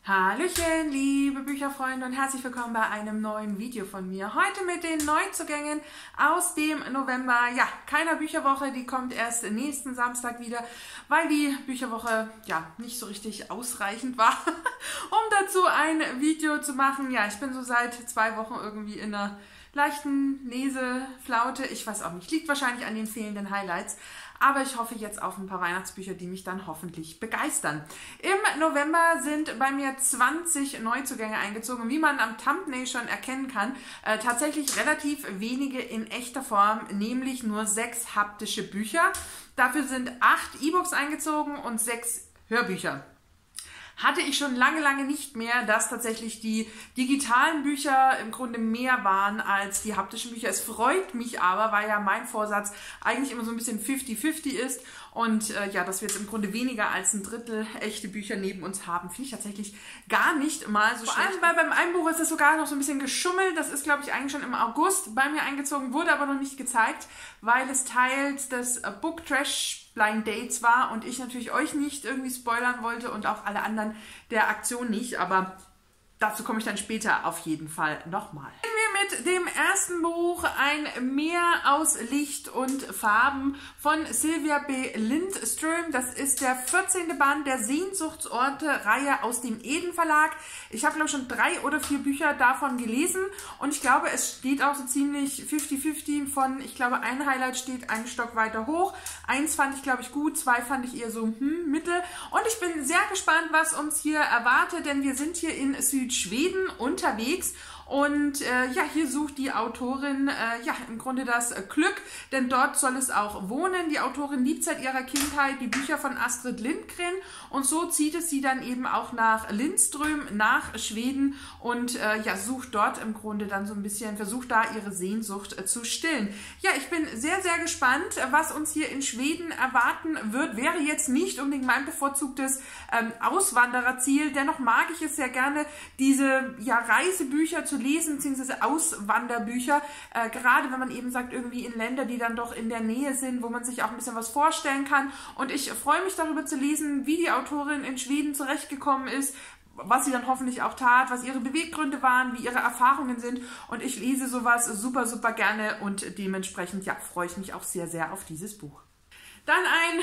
Hallöchen, liebe Bücherfreunde und herzlich willkommen bei einem neuen Video von mir. Heute mit den Neuzugängen aus dem November. Ja, keiner Bücherwoche, die kommt erst nächsten Samstag wieder, weil die Bücherwoche ja nicht so richtig ausreichend war, um dazu ein Video zu machen. Ja, ich bin so seit 2 Wochen irgendwie in einer leichten Leseflaute. Ich weiß auch nicht, liegt wahrscheinlich an den fehlenden Highlights. Aber ich hoffe jetzt auf ein paar Weihnachtsbücher, die mich dann hoffentlich begeistern. Im November sind bei mir 20 Neuzugänge eingezogen. Wie man am Thumbnail schon erkennen kann, tatsächlich relativ wenige in echter Form, nämlich nur 6 haptische Bücher. Dafür sind 8 E-Books eingezogen und 6 Hörbücher. Hatte ich schon lange nicht mehr, dass tatsächlich die digitalen Bücher im Grunde mehr waren als die haptischen Bücher. Es freut mich aber, weil ja mein Vorsatz eigentlich immer so ein bisschen 50-50 ist. Und ja, dass wir jetzt im Grunde weniger als ein Drittel echte Bücher neben uns haben, finde ich tatsächlich gar nicht mal so schlecht. Vor allem beim einen Buch ist es sogar noch so ein bisschen geschummelt. Das ist, glaube ich, eigentlich schon im August bei mir eingezogen, wurde aber noch nicht gezeigt, weil es Teil des Book Trash Blind Dates war und ich natürlich euch nicht irgendwie spoilern wollte und auch alle anderen der Aktion nicht, aber dazu komme ich dann später auf jeden Fall nochmal. Mit dem ersten Buch Ein Meer aus Licht und Farben von Sylvia B. Lindström. Das ist der 14. Band der Sehnsuchtsorte-Reihe aus dem Eden Verlag. Ich habe, glaube ich, schon 3 oder 4 Bücher davon gelesen und ich glaube, es steht auch so ziemlich 50-50 von, ich glaube, ein Highlight steht einen Stock weiter hoch. 1 fand ich, glaube ich, gut, 2 fand ich eher so mittel. Und ich bin sehr gespannt, was uns hier erwartet, denn wir sind hier in Südschweden unterwegs. Und ja, hier sucht die Autorin ja im Grunde das Glück, denn dort soll es auch wohnen. Die Autorin liebt seit ihrer Kindheit die Bücher von Astrid Lindgren und so zieht es sie dann eben auch nach Lindström, nach Schweden und ja, sucht dort im Grunde dann so ein bisschen, versucht da ihre Sehnsucht zu stillen. Ja, ich bin sehr gespannt, was uns hier in Schweden erwarten wird. Wäre jetzt nicht unbedingt mein bevorzugtes Auswandererziel, dennoch mag ich es sehr gerne, diese ja, Reisebücher zu lesen, beziehungsweise Auswanderbücher, gerade wenn man eben sagt, irgendwie in Länder, die dann doch in der Nähe sind, wo man sich auch ein bisschen was vorstellen kann. Und ich freue mich darüber zu lesen, wie die Autorin in Schweden zurechtgekommen ist, was sie dann hoffentlich auch tat, was ihre Beweggründe waren, wie ihre Erfahrungen sind. Und ich lese sowas super gerne und dementsprechend ja, freue ich mich auch sehr auf dieses Buch. Dann ein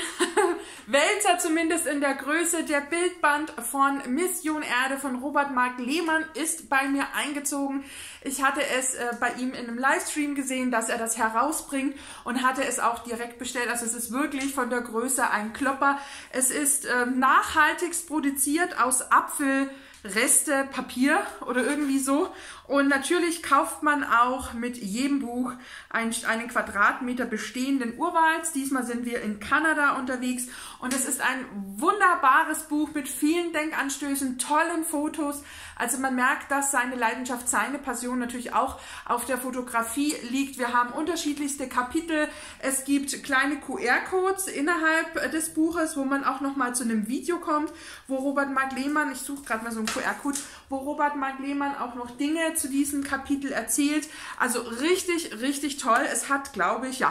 Wälzer, zumindest in der Größe. Der Bildband von Mission Erde von Robert Mark Lehmann ist bei mir eingezogen. Ich hatte es bei ihm in einem Livestream gesehen, dass er das herausbringt und hatte es auch direkt bestellt. Also es ist wirklich von der Größe ein Klopper. Es ist nachhaltigst produziert aus Apfelreste, Papier oder irgendwie so. Und natürlich kauft man auch mit jedem Buch einen Quadratmeter bestehenden Urwalds. Diesmal sind wir in Kanada unterwegs und es ist ein wunderbares Buch mit vielen Denkanstößen, tollen Fotos. Also man merkt, dass seine Leidenschaft, seine Passion natürlich auch auf der Fotografie liegt. Wir haben unterschiedlichste Kapitel. Es gibt kleine QR-Codes innerhalb des Buches, wo man auch nochmal zu einem Video kommt, wo Robert Mark Lehmann, ich suche gerade mal so einen QR-Code, wo Robert Mark Lehmann auch noch Dinge zu diesem Kapitel erzählt. Also richtig toll. Es hat, glaube ich, ja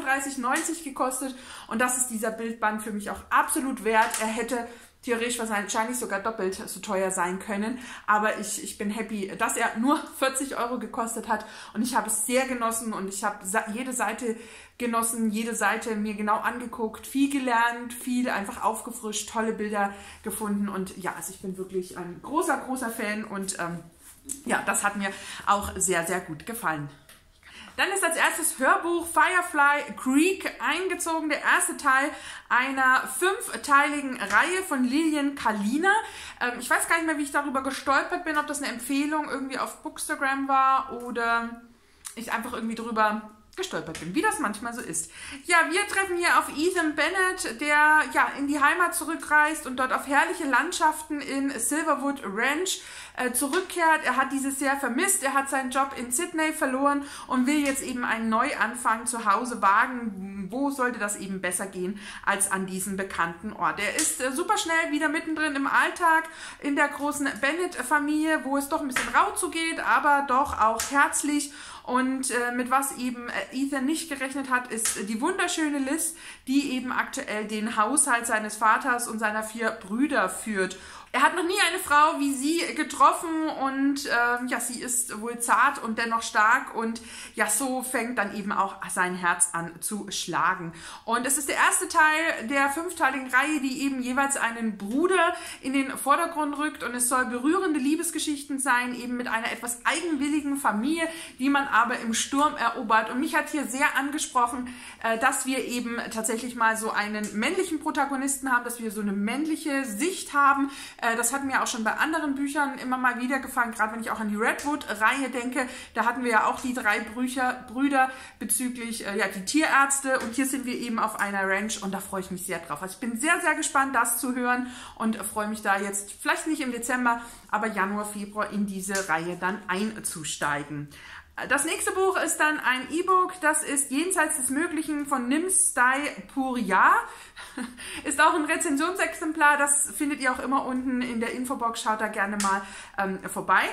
39,90 gekostet und das ist dieser Bildband für mich auch absolut wert. Er hätte theoretisch wahrscheinlich sogar doppelt so teuer sein können, aber ich bin happy, dass er nur 40 € gekostet hat und ich habe es sehr genossen und ich habe jede Seite genossen, jede Seite mir genau angeguckt, viel gelernt, viel einfach aufgefrischt, tolle Bilder gefunden und ja, also ich bin wirklich ein großer Fan und ja, das hat mir auch sehr gut gefallen. Dann ist als erstes Hörbuch Firefly Creek eingezogen, der erste Teil einer 5-teiligen Reihe von Lilian Kalina. Ich weiß gar nicht mehr, wie ich darüber gestolpert bin, ob das eine Empfehlung irgendwie auf Bookstagram war oder ich einfach irgendwie drüber gestolpert bin, wie das manchmal so ist. Ja, wir treffen hier auf Ethan Bennett, der ja in die Heimat zurückreist und dort auf herrliche Landschaften in Silverwood Ranch zurückkehrt. Er hat dieses sehr vermisst, er hat seinen Job in Sydney verloren und will jetzt eben einen Neuanfang zu Hause wagen. Wo sollte das eben besser gehen als an diesem bekannten Ort? Er ist super schnell wieder mittendrin im Alltag in der großen Bennett-Familie, wo es doch ein bisschen rau zugeht, aber doch auch herzlich. Und mit was eben Ethan nicht gerechnet hat, ist die wunderschöne Liz, die eben aktuell den Haushalt seines Vaters und seiner 4 Brüder führt. Er hat noch nie eine Frau wie sie getroffen und ja, sie ist wohl zart und dennoch stark und ja, so fängt dann eben auch sein Herz an zu schlagen. Und es ist der erste Teil der 5-teiligen Reihe, die eben jeweils einen Bruder in den Vordergrund rückt und es soll berührende Liebesgeschichten sein, eben mit einer etwas eigenwilligen Familie, die man aber im Sturm erobert. Und mich hat hier sehr angesprochen, dass wir eben tatsächlich mal so einen männlichen Protagonisten haben, dass wir so eine männliche Sicht haben. Das hat mir auch schon bei anderen Büchern immer mal wieder gefallen, gerade wenn ich auch an die Redwood-Reihe denke. Da hatten wir ja auch die 3 Brüder bezüglich ja, die Tierärzte und hier sind wir eben auf einer Ranch und da freue ich mich sehr drauf. Also ich bin sehr, sehr gespannt, das zu hören und freue mich da jetzt, vielleicht nicht im Dezember, aber Januar, Februar in diese Reihe dann einzusteigen. Das nächste Buch ist dann ein E-Book, das ist Jenseits des Möglichen von Nimsdai Purya. Ist auch ein Rezensionsexemplar, das findet ihr auch immer unten in der Infobox, schaut da gerne mal vorbei.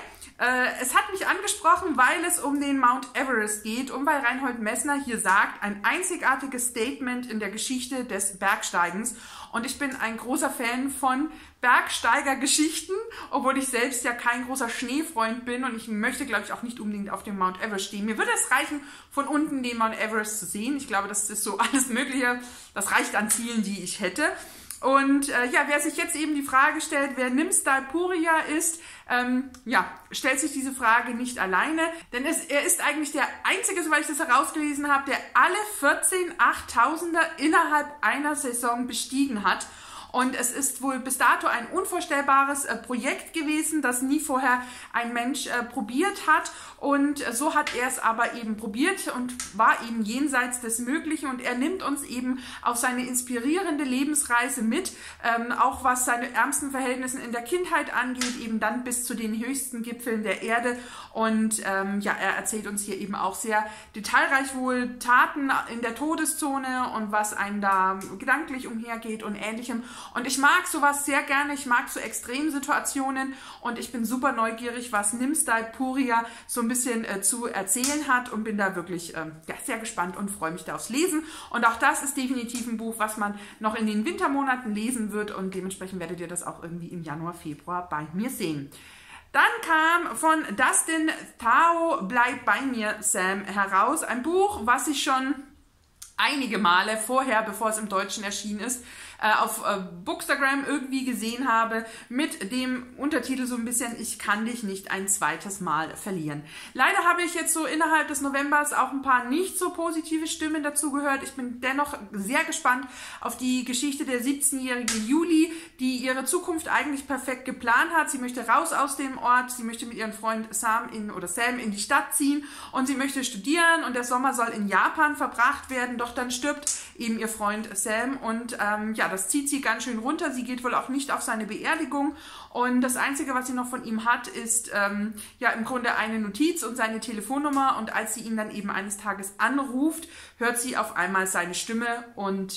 Es hat mich angesprochen, weil es um den Mount Everest geht und weil Reinhold Messner hier sagt, ein einzigartiges Statement in der Geschichte des Bergsteigens. Und ich bin ein großer Fan von Bergsteigergeschichten, obwohl ich selbst ja kein großer Schneefreund bin und ich möchte, glaube ich, auch nicht unbedingt auf dem Mount Everest stehen. Mir würde es reichen, von unten den Mount Everest zu sehen. Ich glaube, das ist so alles Mögliche. Das reicht an Zielen, die ich hätte. Und ja, wer sich jetzt eben die Frage stellt, wer Nimsdai Purya ist, ja, stellt sich diese Frage nicht alleine, denn er ist eigentlich der einzige, soweit ich das herausgelesen habe, der alle 14 8000er innerhalb einer Saison bestiegen hat. Und es ist wohl bis dato ein unvorstellbares Projekt gewesen, das nie vorher ein Mensch probiert hat. Und so hat er es aber eben probiert und war eben jenseits des Möglichen. Und er nimmt uns eben auf seine inspirierende Lebensreise mit, auch was seine ärmsten Verhältnisse in der Kindheit angeht, eben dann bis zu den höchsten Gipfeln der Erde. Und ja, er erzählt uns hier eben auch sehr detailreich wohl Taten in der Todeszone und was einem da gedanklich umhergeht und Ähnlichem. Und ich mag sowas sehr gerne, ich mag so Extremsituationen und ich bin super neugierig, was Nimsdai Purya so ein bisschen zu erzählen hat und bin da wirklich ja, sehr gespannt und freue mich da aufs Lesen. Und auch das ist definitiv ein Buch, was man noch in den Wintermonaten lesen wird und dementsprechend werdet ihr das auch irgendwie im Januar, Februar bei mir sehen. Dann kam von Dustin Tao Bleib bei mir, Sam, heraus. Ein Buch, was ich schon einige Male vorher, bevor es im Deutschen erschienen ist, auf Bookstagram irgendwie gesehen habe, mit dem Untertitel so ein bisschen, ich kann dich nicht ein zweites Mal verlieren. Leider habe ich jetzt so innerhalb des Novembers auch ein paar nicht so positive Stimmen dazu gehört. Ich bin dennoch sehr gespannt auf die Geschichte der 17-jährige Julie, die ihre Zukunft eigentlich perfekt geplant hat. Sie möchte raus aus dem Ort, sie möchte mit ihrem Freund Sam in die Stadt ziehen und sie möchte studieren und der Sommer soll in Japan verbracht werden, doch dann stirbt eben ihr Freund Sam und ja, das zieht sie ganz schön runter. Sie geht wohl auch nicht auf seine Beerdigung und das Einzige, was sie noch von ihm hat, ist ja im Grunde eine Notiz und seine Telefonnummer und als sie ihn dann eben eines Tages anruft, hört sie auf einmal seine Stimme und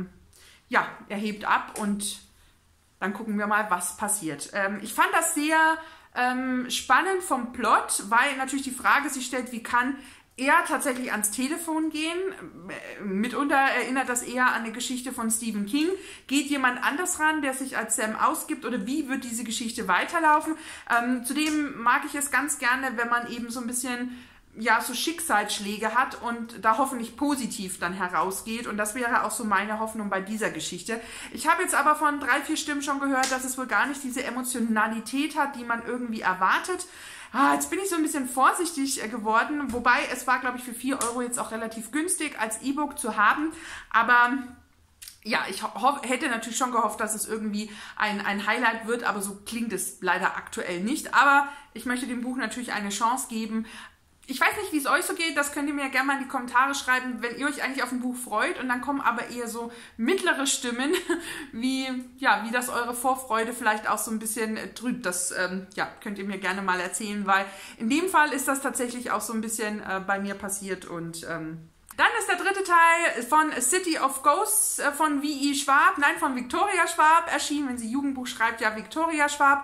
ja, er hebt ab und dann gucken wir mal, was passiert. Ich fand das sehr spannend vom Plot, weil natürlich die Frage sich stellt, wie kann er tatsächlich ans Telefon gehen. Mitunter erinnert das eher an eine Geschichte von Stephen King. Geht jemand anders ran, der sich als Sam ausgibt oder wie wird diese Geschichte weiterlaufen? Zudem mag ich es ganz gerne, wenn man eben so ein bisschen ja, so Schicksalsschläge hat und da hoffentlich positiv dann herausgeht. Und das wäre auch so meine Hoffnung bei dieser Geschichte. Ich habe jetzt aber von 3, 4 Stimmen schon gehört, dass es wohl gar nicht diese Emotionalität hat, die man irgendwie erwartet. Jetzt bin ich so ein bisschen vorsichtig geworden, wobei es war, glaube ich, für 4 € jetzt auch relativ günstig als E-Book zu haben, aber ja, ich hätte natürlich schon gehofft, dass es irgendwie ein Highlight wird, aber so klingt es leider aktuell nicht, aber ich möchte dem Buch natürlich eine Chance geben. Ich weiß nicht, wie es euch so geht, das könnt ihr mir ja gerne mal in die Kommentare schreiben, wenn ihr euch eigentlich auf ein Buch freut und dann kommen aber eher so mittlere Stimmen, wie das eure Vorfreude vielleicht auch so ein bisschen trübt. Das ja, könnt ihr mir gerne mal erzählen, weil in dem Fall ist das tatsächlich auch so ein bisschen bei mir passiert und dann ist der 3. Teil von City of Ghosts von V.E. Schwab, nein, von Victoria Schwab erschienen. Wenn sie Jugendbuch schreibt, ja, Victoria Schwab.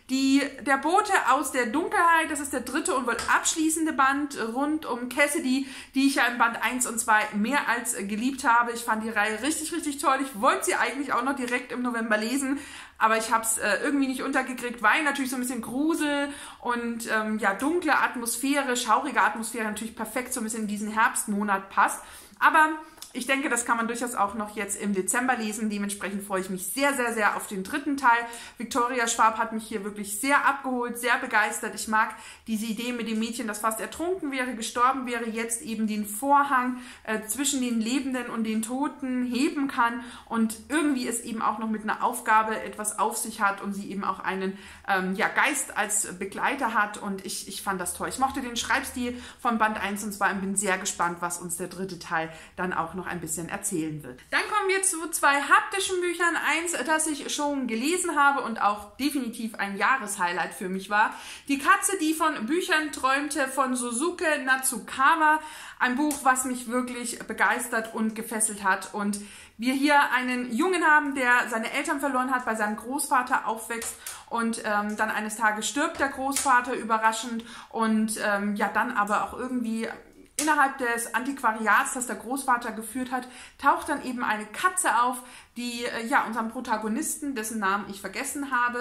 Der Bote aus der Dunkelheit, das ist der dritte und wohl abschließende Band rund um Cassidy, die ich ja in Band 1 und 2 mehr als geliebt habe. Ich fand die Reihe richtig, richtig toll. Ich wollte sie eigentlich auch noch direkt im November lesen, aber ich habe es irgendwie nicht untergekriegt, weil natürlich so ein bisschen Grusel und ja, dunkle Atmosphäre, schaurige Atmosphäre natürlich perfekt so ein bisschen in diesen Herbstmonat passt. Aber ich denke, das kann man durchaus auch noch jetzt im Dezember lesen. Dementsprechend freue ich mich sehr, sehr, sehr auf den dritten Teil. Victoria Schwab hat mich hier wirklich sehr abgeholt, sehr begeistert. Ich mag diese Idee mit dem Mädchen, das fast ertrunken wäre, gestorben wäre, jetzt eben den Vorhang zwischen den Lebenden und den Toten heben kann und irgendwie es eben auch noch mit einer Aufgabe etwas auf sich hat und sie eben auch einen ja, Geist als Begleiter hat. Und ich fand das toll. Ich mochte den Schreibstil von Band 1 und 2 und bin sehr gespannt, was uns der dritte Teil dann auch noch ein bisschen erzählen wird. Dann kommen wir zu zwei haptischen Büchern. Eins, das ich schon gelesen habe und auch definitiv ein Jahreshighlight für mich war. Die Katze, die von Büchern träumte, von Suzuki Natsukawa. Ein Buch, was mich wirklich begeistert und gefesselt hat. Und wir hier einen Jungen haben, der seine Eltern verloren hat, bei seinem Großvater aufwächst und dann eines Tages stirbt der Großvater überraschend und ja, dann aber auch irgendwie innerhalb des Antiquariats, das der Großvater geführt hat, taucht dann eben eine Katze auf, die ja unserem Protagonisten, dessen Namen ich vergessen habe,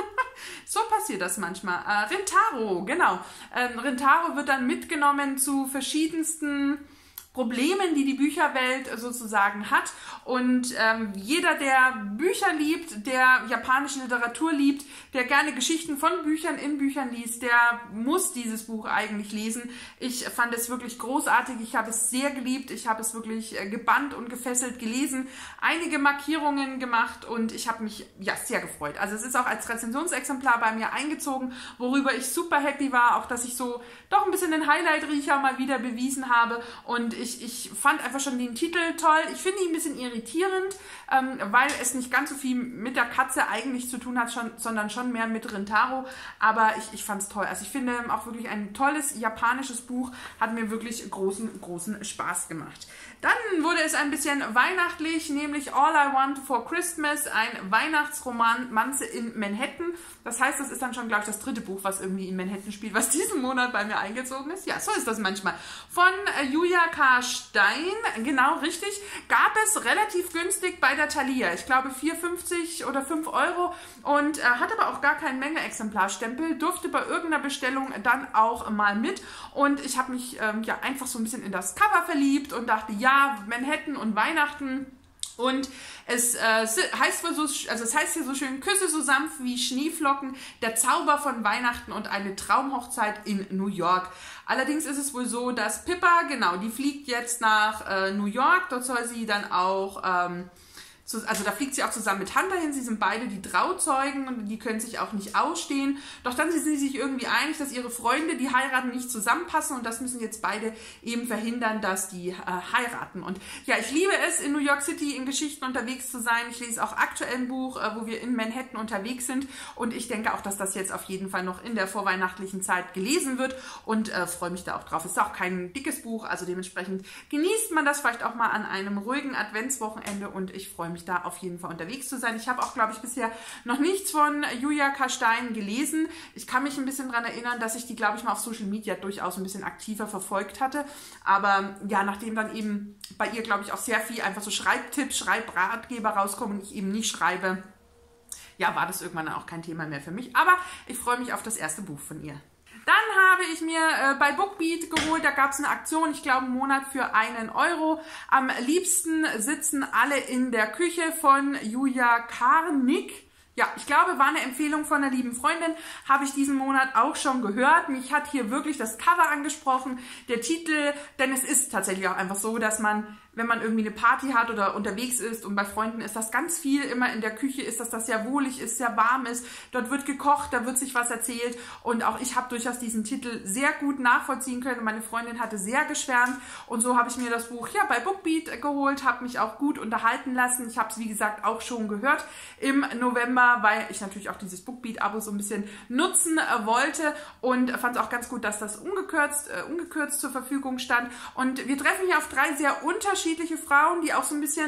so passiert das manchmal, Rintaro, genau. Rintaro wird dann mitgenommen zu verschiedensten Problemen, die die Bücherwelt sozusagen hat. Und jeder, der Bücher liebt, der japanische Literatur liebt, der gerne Geschichten von Büchern in Büchern liest, der muss dieses Buch eigentlich lesen. Ich fand es wirklich großartig. Ich habe es sehr geliebt. Ich habe es wirklich gebannt und gefesselt gelesen, einige Markierungen gemacht und ich habe mich ja sehr gefreut. Also es ist auch als Rezensionsexemplar bei mir eingezogen, worüber ich super happy war, auch dass ich so doch ein bisschen den Highlight-Riecher mal wieder bewiesen habe und ich fand einfach schon den Titel toll. Ich finde ihn ein bisschen irritierend, weil es nicht ganz so viel mit der Katze eigentlich zu tun hat, sondern schon mehr mit Rintaro. Aber ich fand es toll. Also ich finde auch wirklich ein tolles japanisches Buch. Hat mir wirklich großen Spaß gemacht. Dann wurde es ein bisschen weihnachtlich, nämlich All I Want for Christmas, ein Weihnachtsromanze in Manhattan. Das heißt, das ist dann schon, glaube ich, das dritte Buch, was irgendwie in Manhattan spielt, was diesen Monat bei mir eingezogen ist. Ja, so ist das manchmal. Von Julia K. Stein, genau richtig, gab es relativ günstig bei der Thalia. Ich glaube 4,50 oder 5 Euro und hat aber auch gar keinen Menge-Exemplarstempel, durfte bei irgendeiner Bestellung dann auch mal mit und ich habe mich ja einfach so ein bisschen in das Cover verliebt und dachte, ja, Manhattan und Weihnachten. Und es heißt wohl so, also es heißt hier so schön, Küsse so sanft wie Schneeflocken, der Zauber von Weihnachten und eine Traumhochzeit in New York. Allerdings ist es wohl so, dass Pippa, genau, die fliegt jetzt nach New York, dort soll sie dann auch also da fliegt sie auch zusammen mit Hunter hin, sie sind beide die Trauzeugen und die können sich auch nicht ausstehen. Doch dann sind sie sich irgendwie einig, dass ihre Freunde, die heiraten, nicht zusammenpassen und das müssen jetzt beide eben verhindern, dass die heiraten. Und ja, ich liebe es, in New York City in Geschichten unterwegs zu sein. Ich lese auch aktuell ein Buch, wo wir in Manhattan unterwegs sind und ich denke auch, dass das jetzt auf jeden Fall noch in der vorweihnachtlichen Zeit gelesen wird und freue mich da auch drauf. Es ist auch kein dickes Buch, also dementsprechend genießt man das vielleicht auch mal an einem ruhigen Adventswochenende und ich freue mich da auf jeden Fall unterwegs zu sein. Ich habe auch, glaube ich, bisher noch nichts von Julia K. Stein gelesen. Ich kann mich ein bisschen daran erinnern, dass ich die, glaube ich, mal auf Social Media durchaus ein bisschen aktiver verfolgt hatte. Aber ja, nachdem dann eben bei ihr, glaube ich, auch sehr viel einfach so Schreibtipps, Schreibratgeber rauskommen und ich eben nicht schreibe, ja, war das irgendwann auch kein Thema mehr für mich. Aber ich freue mich auf das erste Buch von ihr. Dann habe ich mir bei Bookbeat geholt, da gab es eine Aktion, ich glaube einen Monat für 1 Euro. Am liebsten sitzen alle in der Küche von Julia Karnik. Ja, ich glaube, war eine Empfehlung von einer lieben Freundin, habe ich diesen Monat auch schon gehört. Mich hat hier wirklich das Cover angesprochen, der Titel, denn es ist tatsächlich auch einfach so, dass man, wenn man irgendwie eine Party hat oder unterwegs ist und bei Freunden ist das ganz viel immer in der Küche, ist, dass das sehr wohlig ist, sehr warm ist. Dort wird gekocht, da wird sich was erzählt und auch ich habe durchaus diesen Titel sehr gut nachvollziehen können. Meine Freundin hatte sehr geschwärmt und so habe ich mir das Buch ja bei Bookbeat geholt, habe mich auch gut unterhalten lassen. Ich habe es wie gesagt auch schon gehört im November, weil ich natürlich auch dieses Bookbeat-Abo so ein bisschen nutzen wollte und fand es auch ganz gut, dass das ungekürzt zur Verfügung stand. Und wir treffen hier auf 3 sehr unterschiedliche Frauen, die auch so ein bisschen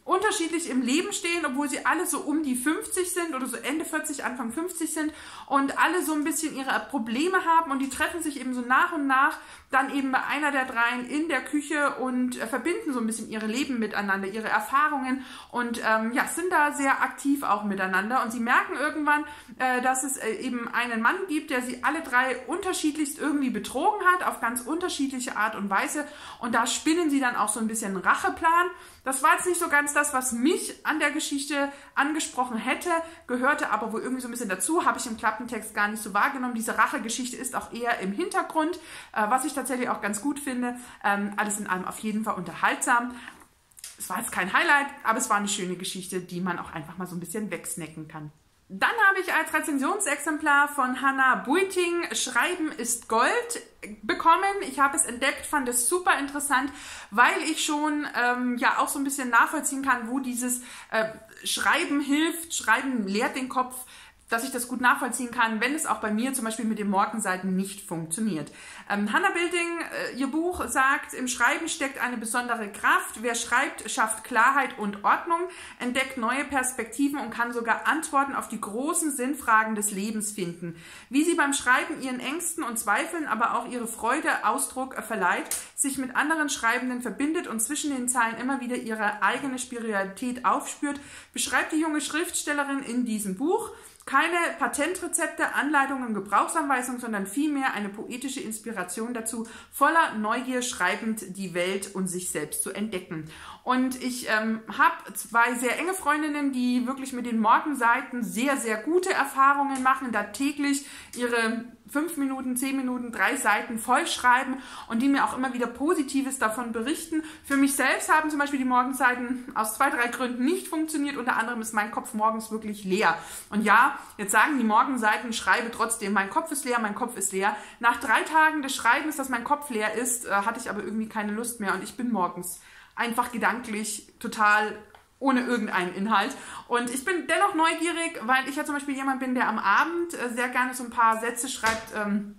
unterschiedlich im Leben stehen, obwohl sie alle so um die 50 sind oder so Ende 40, Anfang 50 sind und alle so ein bisschen ihre Probleme haben und die treffen sich eben so nach und nach dann eben bei einer der dreien in der Küche und verbinden so ein bisschen ihre Leben miteinander, ihre Erfahrungen und ja, sind da sehr aktiv auch miteinander und sie merken irgendwann, dass es eben einen Mann gibt, der sie alle drei unterschiedlichst irgendwie betrogen hat, auf ganz unterschiedliche Art und Weise und da spinnen sie dann auch so ein bisschen Racheplan. Das war jetzt nicht so ganz das, was mich an der Geschichte angesprochen hätte, gehörte aber wohl irgendwie so ein bisschen dazu, habe ich im Klappentext gar nicht so wahrgenommen. Diese Rachegeschichte ist auch eher im Hintergrund, was ich tatsächlich auch ganz gut finde. Alles in allem auf jeden Fall unterhaltsam. Es war jetzt kein Highlight, aber es war eine schöne Geschichte, die man auch einfach mal so ein bisschen wegsnacken kann. Dann habe ich als Rezensionsexemplar von Hannah Buiting Schreiben ist Gold bekommen. Ich habe es entdeckt, fand es super interessant, weil ich schon ja auch so ein bisschen nachvollziehen kann, wo dieses Schreiben hilft, Schreiben lehrt den Kopf, dass ich das gut nachvollziehen kann, wenn es auch bei mir zum Beispiel mit den Morgenseiten nicht funktioniert. Hannah Buiting, ihr Buch sagt, im Schreiben steckt eine besondere Kraft. Wer schreibt, schafft Klarheit und Ordnung, entdeckt neue Perspektiven und kann sogar Antworten auf die großen Sinnfragen des Lebens finden. Wie sie beim Schreiben ihren Ängsten und Zweifeln, aber auch ihre Freude Ausdruck verleiht, sich mit anderen Schreibenden verbindet und zwischen den Zeilen immer wieder ihre eigene Spiritualität aufspürt, beschreibt die junge Schriftstellerin in diesem Buch. Keine Patentrezepte, Anleitungen, Gebrauchsanweisungen, sondern vielmehr eine poetische Inspiration dazu, voller Neugier schreibend die Welt und sich selbst zu entdecken. Und ich habe zwei sehr enge Freundinnen, die wirklich mit den Morgenseiten sehr, sehr gute Erfahrungen machen, da täglich ihre 5 Minuten, 10 Minuten, 3 Seiten vollschreiben und die mir auch immer wieder Positives davon berichten. Für mich selbst haben zum Beispiel die Morgenseiten aus 2, 3 Gründen nicht funktioniert. Unter anderem ist mein Kopf morgens wirklich leer. Und ja, jetzt sagen die Morgenseiten, schreibe trotzdem, mein Kopf ist leer, mein Kopf ist leer. Nach 3 Tagen des Schreibens, dass mein Kopf leer ist, hatte ich aber irgendwie keine Lust mehr und ich bin morgens einfach gedanklich total ohne irgendeinen Inhalt. Und ich bin dennoch neugierig, weil ich ja zum Beispiel jemand bin, der am Abend sehr gerne so ein paar Sätze schreibt,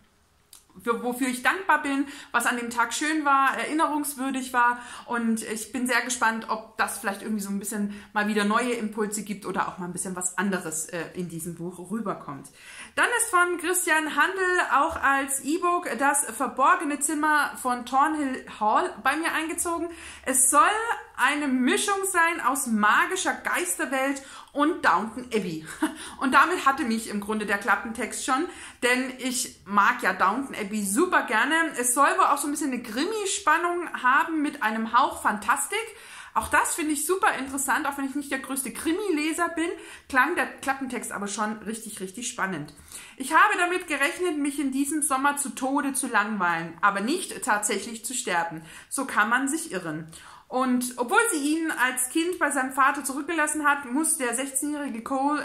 wofür ich dankbar bin, was an dem Tag schön war, erinnerungswürdig war. Und ich bin sehr gespannt, ob das vielleicht irgendwie so ein bisschen mal wieder neue Impulse gibt oder auch mal ein bisschen was anderes in diesem Buch rüberkommt. Dann ist von Christian Handel auch als E-Book das verborgene Zimmer von Thornhill Hall bei mir eingezogen. Es soll eine Mischung sein aus magischer Geisterwelt und Downton Abbey. Und damit hatte mich im Grunde der Klappentext schon, denn ich mag ja Downton Abbey super gerne. Es soll wohl auch so ein bisschen eine Krimi-Spannung haben mit einem Hauch Fantastik. Auch das finde ich super interessant, auch wenn ich nicht der größte Krimi-Leser bin, klang der Klappentext aber schon richtig, richtig spannend. Ich habe damit gerechnet, mich in diesem Sommer zu Tode zu langweilen, aber nicht tatsächlich zu sterben. So kann man sich irren. Und obwohl sie ihn als Kind bei seinem Vater zurückgelassen hat, muss der 16-jährige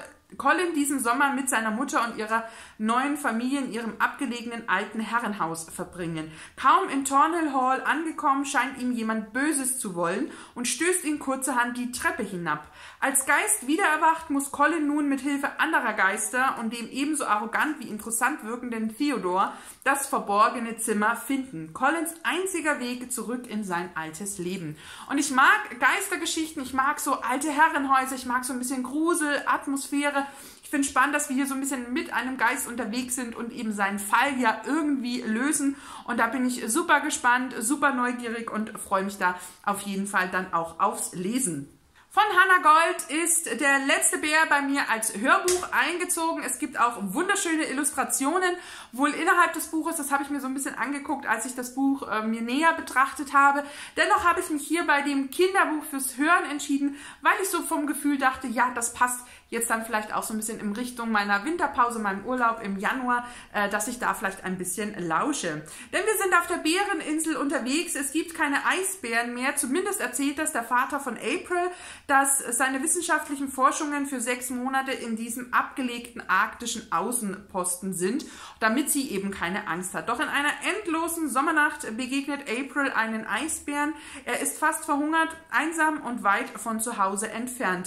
Colin diesen Sommer mit seiner Mutter und ihrer neuen Familie in ihrem abgelegenen alten Herrenhaus verbringen. Kaum in Thornhill Hall angekommen, scheint ihm jemand Böses zu wollen und stößt ihn kurzerhand die Treppe hinab. Als Geist wiedererwacht, muss Colin nun mit Hilfe anderer Geister und dem ebenso arrogant wie interessant wirkenden Theodore das verborgene Zimmer finden. Collins einziger Weg zurück in sein altes Leben. Und ich mag Geistergeschichten, ich mag so alte Herrenhäuser, ich mag so ein bisschen Grusel, Atmosphäre. Ich finde spannend, dass wir hier so ein bisschen mit einem Geist unterwegs sind und eben seinen Fall ja irgendwie lösen. Und da bin ich super gespannt, super neugierig und freue mich da auf jeden Fall dann auch aufs Lesen. Von Hannah Gold ist Der letzte Bär bei mir als Hörbuch eingezogen. Es gibt auch wunderschöne Illustrationen, wohl innerhalb des Buches. Das habe ich mir so ein bisschen angeguckt, als ich das Buch mir näher betrachtet habe. Dennoch habe ich mich hier bei dem Kinderbuch fürs Hören entschieden, weil ich so vom Gefühl dachte, ja, das passt jetzt dann vielleicht auch so ein bisschen in Richtung meiner Winterpause, meinem Urlaub im Januar, dass ich da vielleicht ein bisschen lausche. Denn wir sind auf der Bäreninsel unterwegs. Es gibt keine Eisbären mehr. Zumindest erzählt das der Vater von April, dass seine wissenschaftlichen Forschungen für 6 Monate in diesem abgelegten arktischen Außenposten sind, damit sie eben keine Angst hat. Doch in einer endlosen Sommernacht begegnet April einen Eisbären. Er ist fast verhungert, einsam und weit von zu Hause entfernt.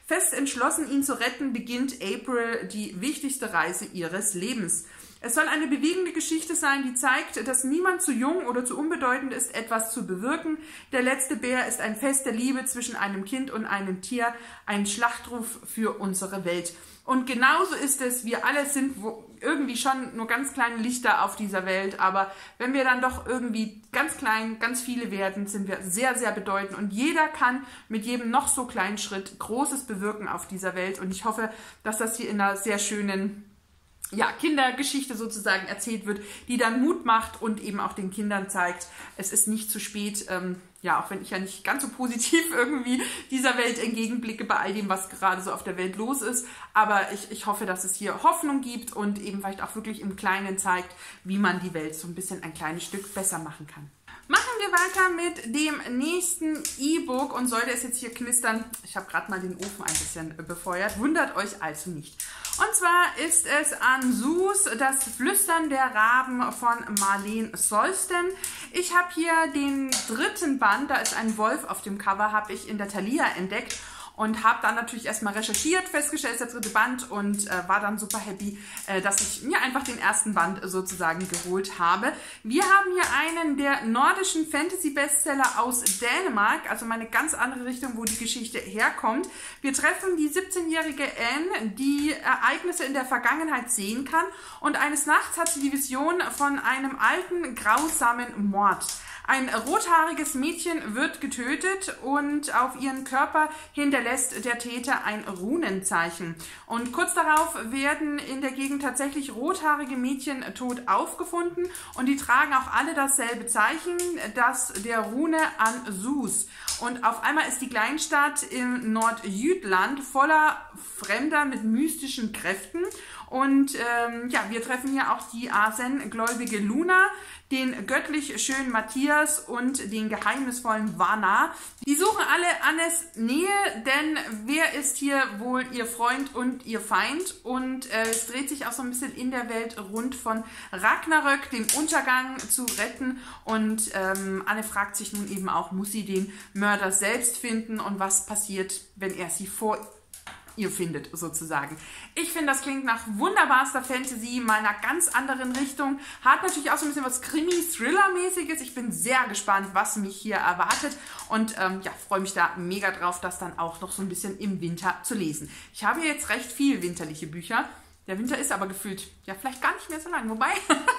Fest entschlossen, ihn zu retten, beginnt April die wichtigste Reise ihres Lebens. Es soll eine bewegende Geschichte sein, die zeigt, dass niemand zu jung oder zu unbedeutend ist, etwas zu bewirken. Der letzte Bär ist ein Fest der Liebe zwischen einem Kind und einem Tier, ein Schlachtruf für unsere Welt. Und genauso ist es, wir alle sind irgendwie schon nur ganz kleine Lichter auf dieser Welt, aber wenn wir dann doch irgendwie ganz klein, ganz viele werden, sind wir sehr, sehr bedeutend und jeder kann mit jedem noch so kleinen Schritt Großes bewirken auf dieser Welt und ich hoffe, dass das hier in einer sehr schönen Kindergeschichte sozusagen erzählt wird, die dann Mut macht und eben auch den Kindern zeigt, es ist nicht zu spät, auch wenn ich ja nicht ganz so positiv irgendwie dieser Welt entgegenblicke bei all dem, was gerade so auf der Welt los ist, aber ich hoffe, dass es hier Hoffnung gibt und eben vielleicht auch wirklich im Kleinen zeigt, wie man die Welt so ein bisschen ein kleines Stück besser machen kann. Machen wir weiter mit dem nächsten E-Book und sollte es jetzt hier knistern, ich habe gerade mal den Ofen ein bisschen befeuert, wundert euch also nicht. Und zwar ist es Ansus, das Flüstern der Raben von Marleen Solsten. Ich habe hier den 3. Band, da ist ein Wolf auf dem Cover, habe ich in der Thalia entdeckt. Und habe dann natürlich erstmal recherchiert, festgestellt, es ist der 3. Band und war dann super happy, dass ich mir einfach den 1. Band sozusagen geholt habe. Wir haben hier einen der nordischen Fantasy-Bestseller aus Dänemark, also mal eine ganz andere Richtung, wo die Geschichte herkommt. Wir treffen die 17-jährige Anne, die Ereignisse in der Vergangenheit sehen kann und eines Nachts hat sie die Vision von einem alten, grausamen Mord. Ein rothaariges Mädchen wird getötet und auf ihren Körper hinterlässt der Täter ein Runenzeichen. Und kurz darauf werden in der Gegend tatsächlich rothaarige Mädchen tot aufgefunden und die tragen auch alle dasselbe Zeichen, das der Rune Ansus. Und auf einmal ist die Kleinstadt im Nordjütland voller Fremder mit mystischen Kräften. Und wir treffen hier auch die Arsen-gläubige Luna, den göttlich schönen Matthias und den geheimnisvollen Vana. Die suchen alle Annes Nähe, denn wer ist hier wohl ihr Freund und ihr Feind? Und es dreht sich auch so ein bisschen in der Welt rund von Ragnarök, dem Untergang zu retten. Und Anne fragt sich nun eben auch, muss sie den Mörder selbst finden und was passiert, wenn er sie vor ihr findet, sozusagen. Ich finde, das klingt nach wunderbarster Fantasy, mal in einer ganz anderen Richtung. Hat natürlich auch so ein bisschen was Krimi-Thriller-mäßiges. Ich bin sehr gespannt, was mich hier erwartet und freue mich da mega drauf, das dann auch noch so ein bisschen im Winter zu lesen. Ich habe jetzt recht viel winterliche Bücher. Der Winter ist aber gefühlt, vielleicht gar nicht mehr so lang. Wobei,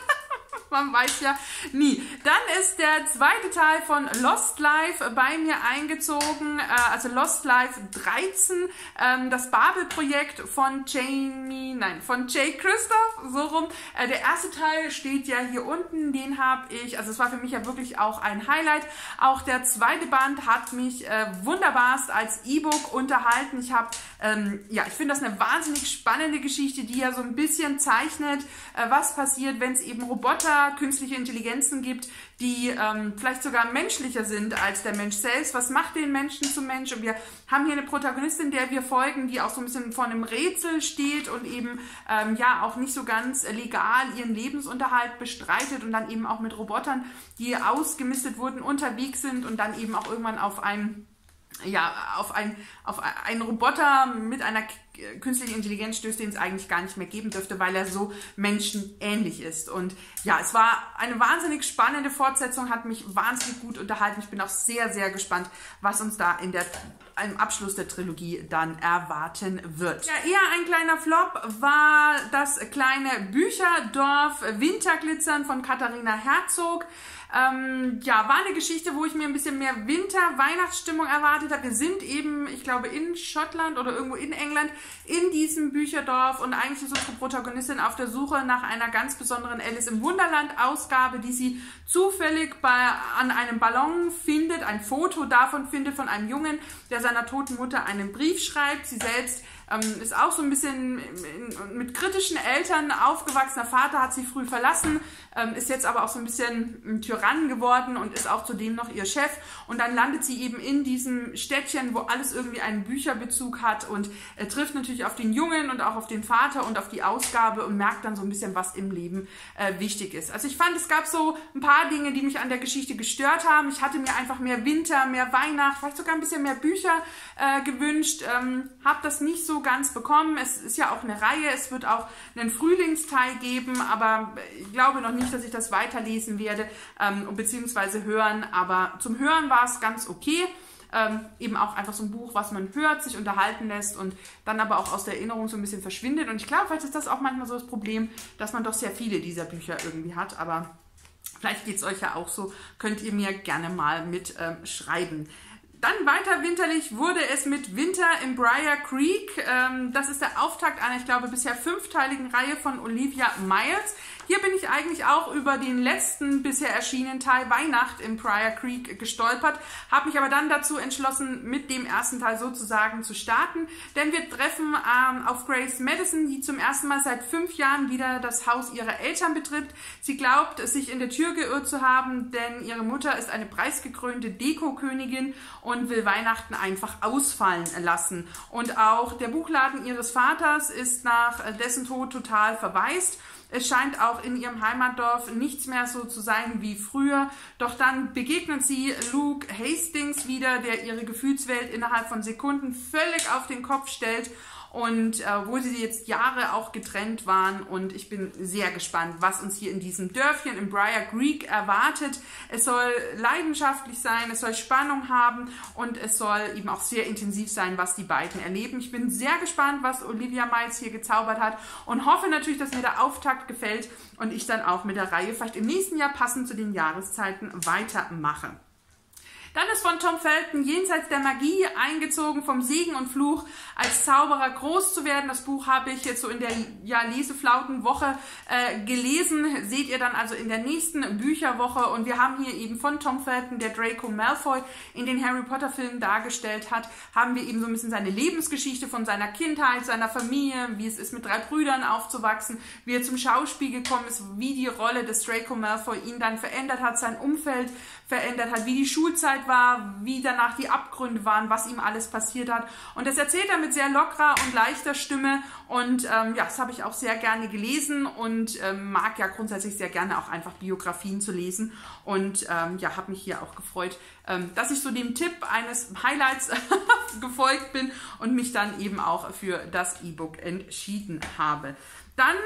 man weiß ja nie. Dann ist der 2. Teil von Lost Life bei mir eingezogen, also Lost Life 13, das Babel-Projekt von Jay Christoph, so rum. Der 1. Teil steht ja hier unten, den habe ich, also es war für mich ja wirklich auch ein Highlight. Auch der 2. Band hat mich wunderbarst als E-Book unterhalten. Ich habe, ich finde das eine wahnsinnig spannende Geschichte, die ja so ein bisschen zeichnet, was passiert, wenn es eben Roboter, künstliche Intelligenzen gibt, die vielleicht sogar menschlicher sind als der Mensch selbst. Was macht den Menschen zum Mensch? Und wir haben hier eine Protagonistin, der wir folgen, die auch so ein bisschen vor einem Rätsel steht und eben auch nicht so ganz legal ihren Lebensunterhalt bestreitet und dann eben auch mit Robotern, die ausgemistet wurden, unterwegs sind und dann eben auch irgendwann auf einen Roboter mit einer künstlichen Intelligenz stößt, den es eigentlich gar nicht mehr geben dürfte, weil er so menschenähnlich ist. Und ja, es war eine wahnsinnig spannende Fortsetzung, hat mich wahnsinnig gut unterhalten. Ich bin auch sehr, sehr gespannt, was uns da im Abschluss der Trilogie dann erwarten wird. Ja, eher ein kleiner Flop war das kleine Bücherdorf Winterglitzern von Katharina Herzog. War eine Geschichte, wo ich mir ein bisschen mehr Winter-Weihnachtsstimmung erwartet habe. Wir sind eben, ich glaube, in Schottland oder irgendwo in England in diesem Bücherdorf und eigentlich ist unsere Protagonistin auf der Suche nach einer ganz besonderen Alice im Wunderland-Ausgabe, die sie zufällig an einem Ballon findet, ein Foto davon findet von einem Jungen, der seiner toten Mutter einen Brief schreibt. Sie selbst Ist auch so ein bisschen mit kritischen Eltern aufgewachsen. Der Vater hat sie früh verlassen, ist jetzt aber auch so ein bisschen ein Tyrann geworden und ist auch zudem noch ihr Chef. Und dann landet sie eben in diesem Städtchen, wo alles irgendwie einen Bücherbezug hat und trifft natürlich auf den Jungen und auch auf den Vater und auf die Ausgabe und merkt dann so ein bisschen, was im Leben wichtig ist. Also ich fand, es gab so ein paar Dinge, die mich an der Geschichte gestört haben. Ich hatte mir einfach mehr Winter, mehr Weihnacht, vielleicht sogar ein bisschen mehr Bücher gewünscht. Habe das nicht so ganz bekommen. Es ist ja auch eine Reihe, es wird auch einen Frühlingsteil geben, aber ich glaube noch nicht, dass ich das weiterlesen werde, beziehungsweise hören, aber zum Hören war es ganz okay. Eben auch einfach so ein Buch, was man hört, sich unterhalten lässt und dann aber auch aus der Erinnerung so ein bisschen verschwindet. Und ich glaube, vielleicht ist das auch manchmal so das Problem, dass man doch sehr viele dieser Bücher irgendwie hat, aber vielleicht geht es euch ja auch so, könnt ihr mir gerne mal mit schreiben. Dann weiter winterlich wurde es mit Winter in Briar Creek. Das ist der Auftakt einer, ich glaube, bisher 5-teiligen Reihe von Olivia Miles. Hier bin ich eigentlich auch über den letzten bisher erschienenen Teil Weihnacht in Briar Creek gestolpert, habe mich aber dann dazu entschlossen, mit dem ersten Teil sozusagen zu starten, denn wir treffen auf Grace Madison, die zum ersten Mal seit 5 Jahren wieder das Haus ihrer Eltern betritt. Sie glaubt, sich in der Tür geirrt zu haben, denn ihre Mutter ist eine preisgekrönte Dekokönigin und will Weihnachten einfach ausfallen lassen. Und auch der Buchladen ihres Vaters ist nach dessen Tod total verwaist. Es scheint auch in ihrem Heimatdorf nichts mehr so zu sein wie früher. Doch dann begegnet sie Luke Hastings wieder, der ihre Gefühlswelt innerhalb von Sekunden völlig auf den Kopf stellt. Und wo sie jetzt Jahre auch getrennt waren. Und ich bin sehr gespannt, was uns hier in diesem Dörfchen in Briar Creek erwartet. Es soll leidenschaftlich sein, es soll Spannung haben und es soll eben auch sehr intensiv sein, was die beiden erleben. Ich bin sehr gespannt, was Olivia Miles hier gezaubert hat und hoffe natürlich, dass mir der Auftakt gefällt und ich dann auch mit der Reihe vielleicht im nächsten Jahr passend zu den Jahreszeiten weitermache. Dann ist von Tom Felton Jenseits der Magie eingezogen, vom Segen und Fluch als Zauberer groß zu werden. Das Buch habe ich jetzt so in der Leseflautenwoche gelesen. Seht ihr dann also in der nächsten Bücherwoche. Und wir haben hier eben von Tom Felton, der Draco Malfoy in den Harry Potter Filmen dargestellt hat, haben wir eben so ein bisschen seine Lebensgeschichte von seiner Kindheit, seiner Familie, wie es ist mit 3 Brüdern aufzuwachsen, wie er zum Schauspiel gekommen ist, wie die Rolle des Draco Malfoy ihn dann verändert hat, sein Umfeld verändert hat, wie die Schulzeit war, wie danach die Abgründe waren, was ihm alles passiert hat. Und das erzählt er mit sehr lockerer und leichter Stimme und ja, das habe ich auch sehr gerne gelesen und mag ja grundsätzlich sehr gerne auch einfach Biografien zu lesen und ja, habe mich hier auch gefreut, dass ich so dem Tipp eines Highlights gefolgt bin und mich dann eben auch für das E-Book entschieden habe. Dann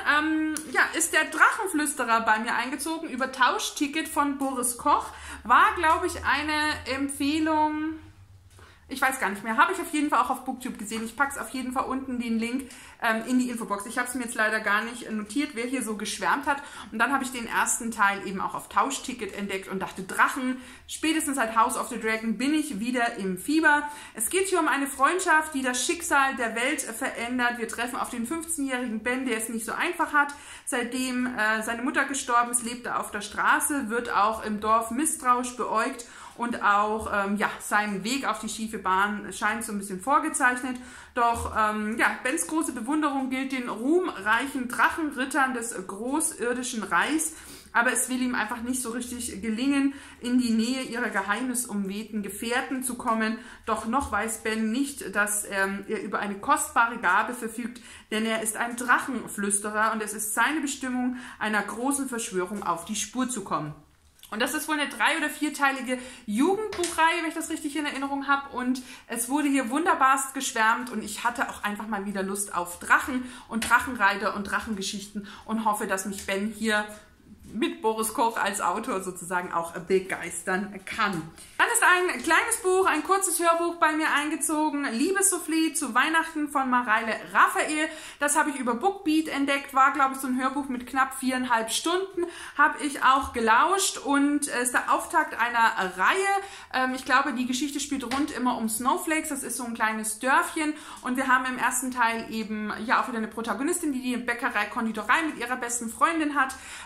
ja, ist der Drachenflüsterer bei mir eingezogen über Tauschticket von Boris Koch. War, glaube ich, eine Empfehlung, ich weiß gar nicht mehr, habe ich auf jeden Fall auch auf Booktube gesehen. Ich packe es auf jeden Fall unten den Link in die Infobox. Ich habe es mir jetzt leider gar nicht notiert, wer hier so geschwärmt hat. Und dann habe ich den ersten Teil eben auch auf Tauschticket entdeckt und dachte, Drachen, spätestens seit House of the Dragon bin ich wieder im Fieber. Es geht hier um eine Freundschaft, die das Schicksal der Welt verändert. Wir treffen auf den 15-jährigen Ben, der es nicht so einfach hat. Seitdem seine Mutter gestorben ist, lebt er auf der Straße, wird auch im Dorf misstrauisch beäugt. Und auch ja, sein Weg auf die schiefe Bahn scheint so ein bisschen vorgezeichnet. Doch ja, Bens große Bewunderung gilt den ruhmreichen Drachenrittern des großirdischen Reichs. Aber es will ihm einfach nicht so richtig gelingen, in die Nähe ihrer geheimnisumwehten Gefährten zu kommen. Doch noch weiß Ben nicht, dass er über eine kostbare Gabe verfügt, denn er ist ein Drachenflüsterer und es ist seine Bestimmung, einer großen Verschwörung auf die Spur zu kommen. Und das ist wohl eine 3- oder 4-teilige Jugendbuchreihe, wenn ich das richtig in Erinnerung habe. Und es wurde hier wunderbarst geschwärmt und ich hatte auch einfach mal wieder Lust auf Drachen und Drachenreiter und Drachengeschichten und hoffe, dass mich Ben hier mit Boris Koch als Autor sozusagen auch begeistern kann. Dann ist ein kleines Buch, ein kurzes Hörbuch bei mir eingezogen, Liebessoufflé zu Weihnachten von Mareile Raphael. Das habe ich über Bookbeat entdeckt, war glaube ich so ein Hörbuch mit knapp 4,5 Stunden, habe ich auch gelauscht und ist der Auftakt einer Reihe. Ich glaube, die Geschichte spielt rund immer um Snowflakes, das ist so ein kleines Dörfchen und wir haben im ersten Teil eben ja auch wieder eine Protagonistin, die die Bäckerei, Konditorei mit ihrer besten Freundin hat. Neben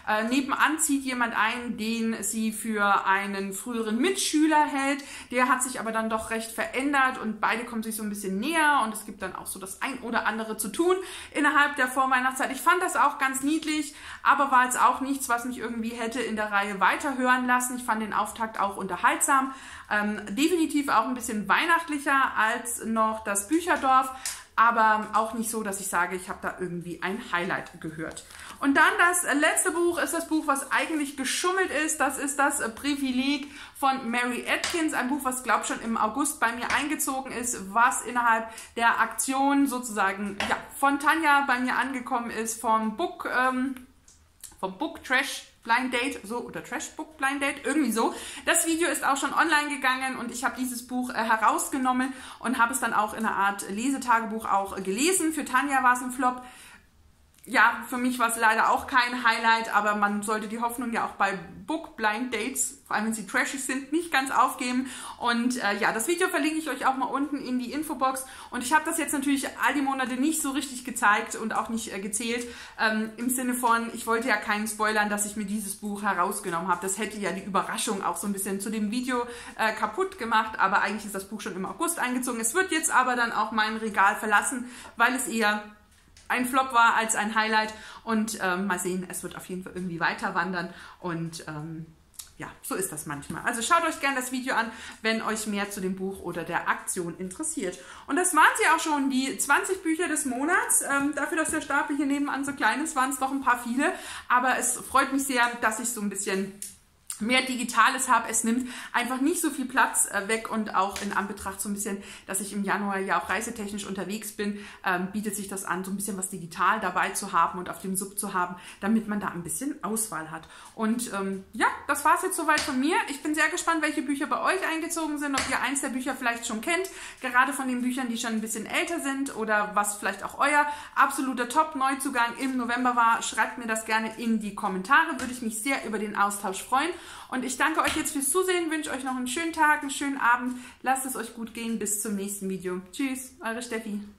nebenan zieht jemand ein, den sie für einen früheren Mitschüler hält. Der hat sich aber dann doch recht verändert und beide kommen sich so ein bisschen näher und es gibt dann auch so das ein oder andere zu tun innerhalb der Vorweihnachtszeit. Ich fand das auch ganz niedlich, aber war jetzt auch nichts, was mich irgendwie hätte in der Reihe weiterhören lassen. Ich fand den Auftakt auch unterhaltsam, definitiv auch ein bisschen weihnachtlicher als noch das Bücherdorf, aber auch nicht so, dass ich sage, ich habe da irgendwie ein Highlight gehört. Und dann das letzte Buch ist das Buch, was eigentlich geschummelt ist. Das ist das Privileg von Mary Atkins, ein Buch, was glaube ich schon im August bei mir eingezogen ist, was innerhalb der Aktion sozusagen ja, von Tanja bei mir angekommen ist, vom Book Trash Blind Date, so, oder Trash Book Blind Date, irgendwie so. Das Video ist auch schon online gegangen und ich habe dieses Buch herausgenommen und habe es dann auch in einer Art Lesetagebuch auch gelesen. Für Tanja war es ein Flop. Ja, für mich war es leider auch kein Highlight, aber man sollte die Hoffnung ja auch bei Book Blind Dates, vor allem wenn sie trashig sind, nicht ganz aufgeben. Und ja, das Video verlinke ich euch auch mal unten in die Infobox. Und ich habe das jetzt natürlich all die Monate nicht so richtig gezeigt und auch nicht gezählt, im Sinne von, ich wollte ja keinen spoilern, dass ich mir dieses Buch herausgenommen habe. Das hätte ja die Überraschung auch so ein bisschen zu dem Video kaputt gemacht, aber eigentlich ist das Buch schon im August eingezogen. Es wird jetzt aber dann auch mein Regal verlassen, weil es eher ein Flop war als ein Highlight und mal sehen, es wird auf jeden Fall irgendwie weiter wandern und ja, so ist das manchmal. Also schaut euch gerne das Video an, wenn euch mehr zu dem Buch oder der Aktion interessiert. Und das waren sie auch schon, die 20 Bücher des Monats. Dafür, dass der Stapel hier nebenan so klein ist, waren es doch ein paar viele, aber es freut mich sehr, dass ich so ein bisschen mehr Digitales habe. Es nimmt einfach nicht so viel Platz weg und auch in Anbetracht so ein bisschen, dass ich im Januar ja auch reisetechnisch unterwegs bin, bietet sich das an, so ein bisschen was digital dabei zu haben und auf dem Sub zu haben, damit man da ein bisschen Auswahl hat. Und ja, das war es jetzt soweit von mir. Ich bin sehr gespannt, welche Bücher bei euch eingezogen sind, ob ihr eins der Bücher vielleicht schon kennt, gerade von den Büchern, die schon ein bisschen älter sind oder was vielleicht auch euer absoluter Top-Neuzugang im November war. Schreibt mir das gerne in die Kommentare, würde ich mich sehr über den Austausch freuen. Und ich danke euch jetzt fürs Zusehen, wünsche euch noch einen schönen Tag, einen schönen Abend. Lasst es euch gut gehen. Bis zum nächsten Video. Tschüss, eure Steffi.